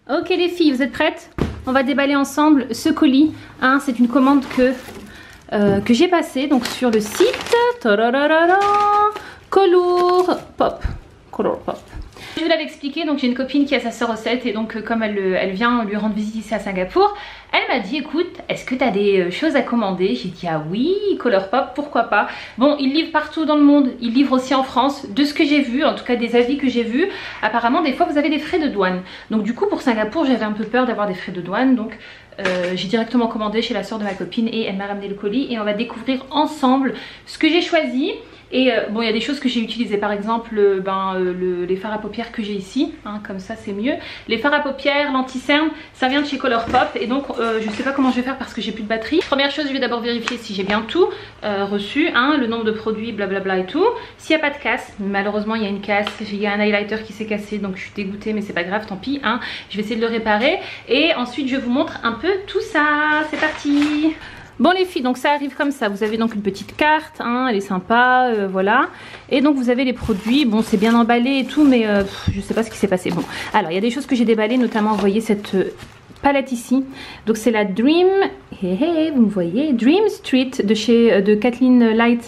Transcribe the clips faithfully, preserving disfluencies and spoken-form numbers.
Ok les filles, vous êtes prêtes? On va déballer ensemble ce colis. Hein, c'est une commande que, euh, que j'ai passée donc sur le site Color Pop. Color Pop. Je vous l'avais expliqué, donc j'ai une copine qui a sa sœur recette et donc euh, comme elle, elle vient lui rendre visite ici à Singapour, elle m'a dit écoute, est-ce que tu as des choses à commander? J'ai dit ah oui, Color Pop, pourquoi pas. Bon, ils livrent partout dans le monde, ils livrent aussi en France. De ce que j'ai vu, en tout cas des avis que j'ai vus, apparemment des fois vous avez des frais de douane. Donc du coup pour Singapour j'avais un peu peur d'avoir des frais de douane, donc euh, j'ai directement commandé chez la sœur de ma copine et elle m'a ramené le colis et on va découvrir ensemble ce que j'ai choisi. Et euh, bon, il y a des choses que j'ai utilisées, par exemple euh, ben, euh, le, les fards à paupières que j'ai ici, hein, comme ça c'est mieux. Les fards à paupières, l'anti-cerne, ça vient de chez Color Pop et donc euh, je sais pas comment je vais faire parce que j'ai plus de batterie. Première chose, je vais d'abord vérifier si j'ai bien tout euh, reçu, hein, le nombre de produits, blablabla et tout. S'il n'y a pas de casse, malheureusement il y a une casse, il y a un highlighter qui s'est cassé donc je suis dégoûtée mais c'est pas grave, tant pis, hein. Je vais essayer de le réparer et ensuite je vous montre un peu tout ça, c'est parti. Bon les filles, donc ça arrive comme ça, vous avez donc une petite carte, hein, elle est sympa, euh, voilà. Et donc vous avez les produits, bon c'est bien emballé et tout, mais euh, pff, je sais pas ce qui s'est passé. Bon, alors il y a des choses que j'ai déballées, notamment vous voyez cette euh, palette ici. Donc c'est la Dream, hey, hey, vous me voyez, Dream Street de chez euh, de Kathleen Light.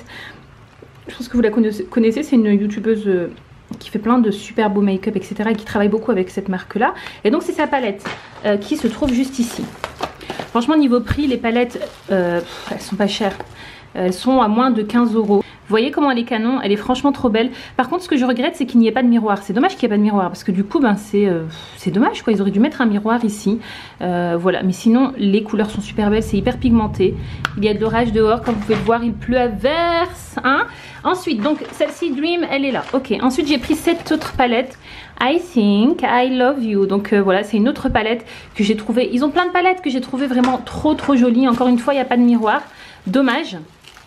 Je pense que vous la connaissez, c'est une youtubeuse euh, qui fait plein de super beaux make-up, et cetera et qui travaille beaucoup avec cette marque-là. Et donc c'est sa palette euh, qui se trouve juste ici. Franchement niveau prix les palettes euh, pff, elles sont pas chères, elles sont à moins de quinze euros. Vous voyez comment elle est canon, elle est franchement trop belle. Par contre ce que je regrette c'est qu'il n'y ait pas de miroir, c'est dommage qu'il n'y ait pas de miroir parce que du coup ben, c'est euh, c'est dommage quoi, ils auraient dû mettre un miroir ici. euh, Voilà, mais sinon les couleurs sont super belles, c'est hyper pigmenté. Il y a de l'orage dehors comme vous pouvez le voir, il pleut à verse, hein. Ensuite donc celle-ci Dream elle est là, ok. Ensuite j'ai pris cette autre palette I Think I Love You. Donc euh, voilà, c'est une autre palette que j'ai trouvée. Ils ont plein de palettes que j'ai trouvé vraiment trop trop jolies. Encore une fois, il n'y a pas de miroir. Dommage.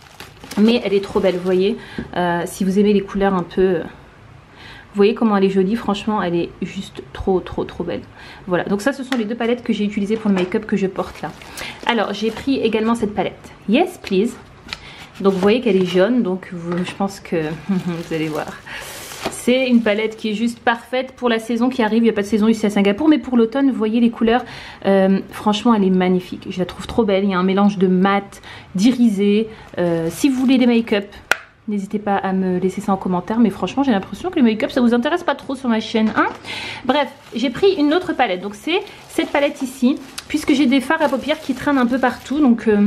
Mais elle est trop belle, vous voyez. Euh, si vous aimez les couleurs un peu... Vous voyez comment elle est jolie. Franchement, elle est juste trop trop trop belle. Voilà, donc ça, ce sont les deux palettes que j'ai utilisées pour le make-up que je porte là. Alors, j'ai pris également cette palette. Yes, please. Donc vous voyez qu'elle est jaune. Donc vous, je pense que vous allez voir. C'est une palette qui est juste parfaite pour la saison qui arrive. Il n'y a pas de saison ici à Singapour, mais pour l'automne, vous voyez les couleurs. Euh, franchement, elle est magnifique. Je la trouve trop belle. Il y a un mélange de mat, d'irisé. Euh, si vous voulez des make-up, n'hésitez pas à me laisser ça en commentaire. Mais franchement, j'ai l'impression que les make-up, ça vous intéresse pas trop sur ma chaîne. Hein. Bref, j'ai pris une autre palette. Donc c'est cette palette ici, puisque j'ai des fards à paupières qui traînent un peu partout. Donc... Euh,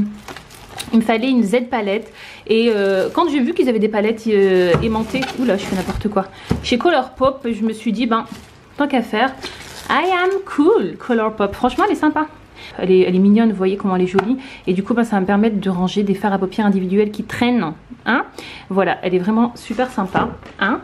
il me fallait une Z palette et euh, quand j'ai vu qu'ils avaient des palettes euh, aimantées, oula je fais n'importe quoi, chez Color Pop, je me suis dit ben tant qu'à faire, I am cool Color Pop, franchement elle est sympa. Elle est, elle est mignonne, vous voyez comment elle est jolie. Et du coup ben, ça va me permettre de ranger des fards à paupières individuels qui traînent, hein. Voilà, elle est vraiment super sympa, hein.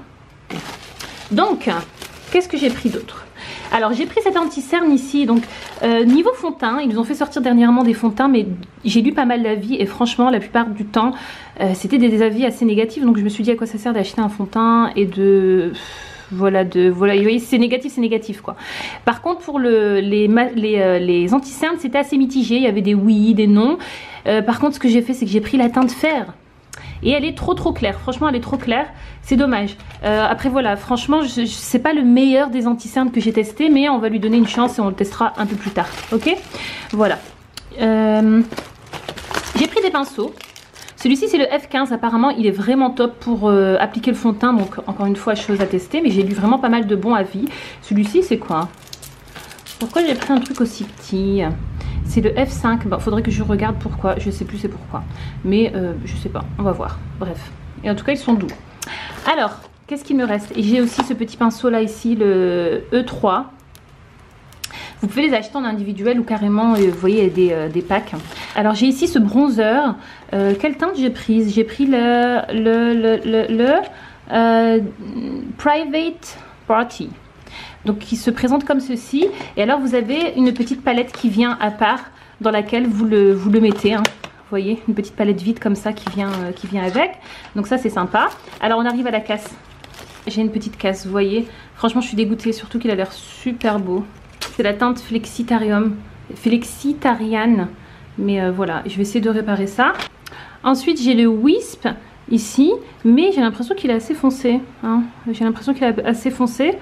Donc, qu'est-ce que j'ai pris d'autre? Alors j'ai pris cette anti-cerne ici, donc euh, niveau fond de teint, ils nous ont fait sortir dernièrement des fonds de teint, mais j'ai lu pas mal d'avis et franchement la plupart du temps euh, c'était des, des avis assez négatifs, donc je me suis dit à quoi ça sert d'acheter un fond de teint et de... Voilà, de, voilà, vous voyez, c'est négatif, c'est négatif quoi. Par contre pour le, les, les, euh, les anti-cernes c'était assez mitigé, il y avait des oui, des non. Euh, par contre ce que j'ai fait c'est que j'ai pris la teinte fer. Et elle est trop trop claire, franchement elle est trop claire, c'est dommage. Euh, après voilà, franchement je, je, c'est pas le meilleur des anti-cernes que j'ai testé, mais on va lui donner une chance et on le testera un peu plus tard, ok. Voilà. Euh, j'ai pris des pinceaux. Celui-ci c'est le F quinze, apparemment il est vraiment top pour euh, appliquer le fond de teint, donc encore une fois chose à tester, mais j'ai lu vraiment pas mal de bons avis. Celui-ci c'est quoi? Pourquoi j'ai pris un truc aussi petit? C'est le F cinq, bon, faudrait que je regarde pourquoi, je sais plus c'est pourquoi. Mais euh, je sais pas, on va voir, bref. Et en tout cas ils sont doux. Alors, qu'est-ce qu'il me reste? Et j'ai aussi ce petit pinceau là ici, le E trois. Vous pouvez les acheter en individuel ou carrément, euh, vous voyez, des, euh, des packs. Alors j'ai ici ce bronzer. Euh, quelle teinte j'ai prise? J'ai pris le, le, le, le, le euh, Private Party. Donc qui se présente comme ceci. Et alors vous avez une petite palette qui vient à part dans laquelle vous le, vous le mettez. Hein. Vous voyez, une petite palette vide comme ça qui vient, euh, qui vient avec. Donc ça c'est sympa. Alors on arrive à la casse. J'ai une petite casse, vous voyez. Franchement je suis dégoûtée, surtout qu'il a l'air super beau. C'est la teinte Flexitarium. Flexitarian. Mais euh, voilà, je vais essayer de réparer ça. Ensuite j'ai le Wisp ici. Mais j'ai l'impression qu'il est assez foncé. Hein. J'ai l'impression qu'il est assez foncé.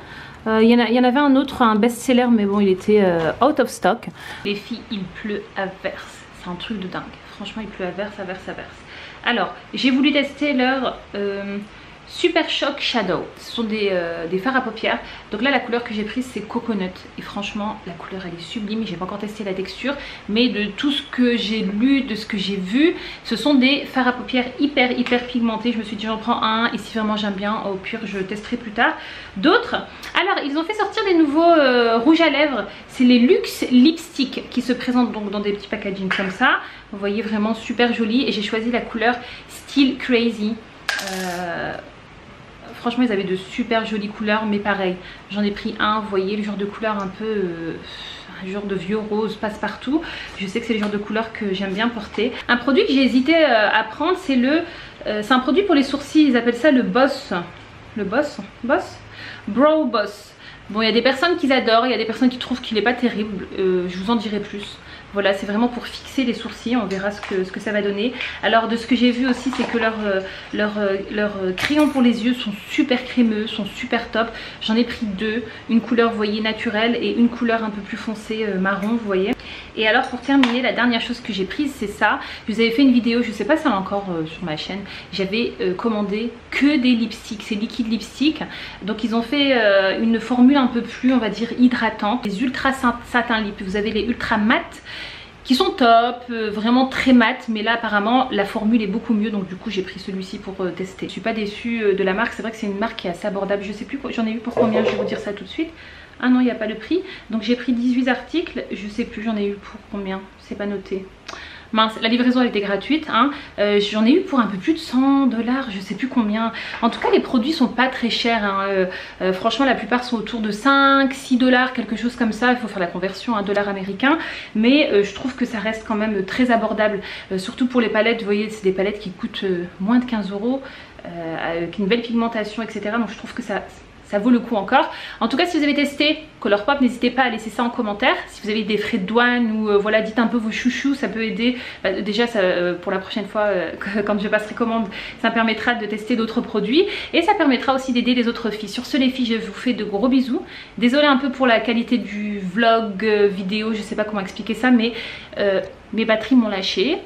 Euh, il, y en a, il y en avait un autre, un best-seller, mais bon, il était euh, out of stock. Les filles, il pleut à verse. C'est un truc de dingue. Franchement, il pleut à verse, à verse, à verse. Alors, j'ai voulu tester leur euh, Super Shock Shadow. Ce sont des, euh, des fards à paupières. Donc là, la couleur que j'ai prise, c'est Coconut. Et franchement, la couleur, elle est sublime. J'ai pas encore testé la texture. Mais de tout ce que j'ai lu, de ce que j'ai vu, ce sont des fards à paupières hyper, hyper pigmentés. Je me suis dit, j'en prends un. Et si vraiment j'aime bien, au pire, je testerai plus tard. D'autres. Alors, ils ont fait sortir des nouveaux euh, rouges à lèvres. C'est les Luxe Lipstick qui se présentent donc dans des petits packaging comme ça. Vous voyez, vraiment super joli. Et j'ai choisi la couleur Still Crazy. Euh... Franchement, ils avaient de super jolies couleurs, mais pareil, j'en ai pris un, vous voyez, le genre de couleur un peu, euh, un genre de vieux rose passe-partout. Je sais que c'est le genre de couleur que j'aime bien porter. Un produit que j'ai hésité euh, à prendre, c'est le, euh, c'est un produit pour les sourcils, ils appellent ça le Boss, le Boss, Boss, Brow Boss. Bon, il y a des personnes qui adorent, il y a des personnes qui trouvent qu'il n'est pas terrible, euh, je vous en dirai plus. Voilà, c'est vraiment pour fixer les sourcils, on verra ce que, ce que ça va donner. Alors de ce que j'ai vu aussi, c'est que leurs leur, leur crayons pour les yeux sont super crémeux, sont super top. J'en ai pris deux, une couleur, vous voyez, naturelle et une couleur un peu plus foncée, euh, marron, vous voyez. Et alors pour terminer, la dernière chose que j'ai prise, c'est ça. Je vous avais fait une vidéo, je ne sais pas si elle est encore euh, sur ma chaîne. J'avais euh, commandé que des lipsticks, c'est liquide lipstick. Donc ils ont fait euh, une formule un peu plus, on va dire, hydratante. Les ultra satin lip, vous avez les ultra mat qui sont top, euh, vraiment très mat, mais là apparemment la formule est beaucoup mieux, donc du coup j'ai pris celui-ci pour euh, tester. Je suis pas déçue euh, de la marque, c'est vrai que c'est une marque qui est assez abordable, je sais plus, j'en ai eu pour combien, je vais vous dire ça tout de suite. Ah non, il n'y a pas le prix, donc j'ai pris dix-huit articles, je sais plus, j'en ai eu pour combien, c'est pas noté. Mince, la livraison elle était gratuite, hein. euh, j'en ai eu pour un peu plus de cent dollars, je sais plus combien. En tout cas les produits sont pas très chers, hein. euh, euh, franchement la plupart sont autour de cinq, six dollars, quelque chose comme ça. Il faut faire la conversion à un dollar américain, mais euh, je trouve que ça reste quand même très abordable, euh, surtout pour les palettes. Vous voyez, c'est des palettes qui coûtent euh, moins de quinze euros, euh, avec une belle pigmentation, et cetera. Donc je trouve que ça... ça vaut le coup encore. En tout cas, si vous avez testé Colourpop, n'hésitez pas à laisser ça en commentaire. Si vous avez des frais de douane ou euh, voilà, dites un peu vos chouchous, ça peut aider. Bah, déjà, ça, euh, pour la prochaine fois, euh, quand je passerai commande, ça me permettra de tester d'autres produits. Et ça permettra aussi d'aider les autres filles. Sur ce, les filles, je vous fais de gros bisous. Désolée un peu pour la qualité du vlog, euh, vidéo, je sais pas comment expliquer ça, mais euh, mes batteries m'ont lâché.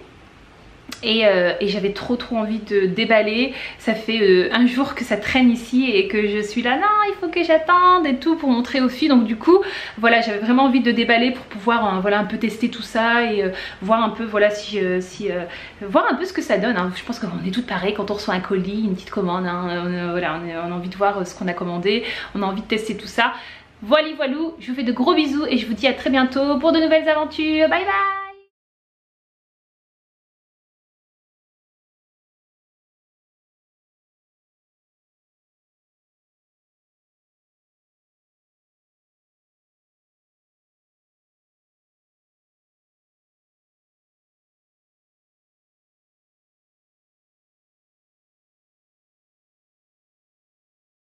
Et, euh, et j'avais trop trop envie de déballer. Ça fait euh, un jour que ça traîne ici et que je suis là, non il faut que j'attende et tout pour montrer aux filles. Donc du coup voilà, j'avais vraiment envie de déballer pour pouvoir euh, voilà, un peu tester tout ça et euh, voir un peu voilà si, euh, si euh, voir un peu ce que ça donne, hein. Je pense qu'on est toutes pareilles quand on reçoit un colis, une petite commande, hein. on, euh, voilà, on, a, on a envie de voir ce qu'on a commandé, on a envie de tester tout ça. Voilà, voilou, je vous fais de gros bisous et je vous dis à très bientôt pour de nouvelles aventures. Bye bye.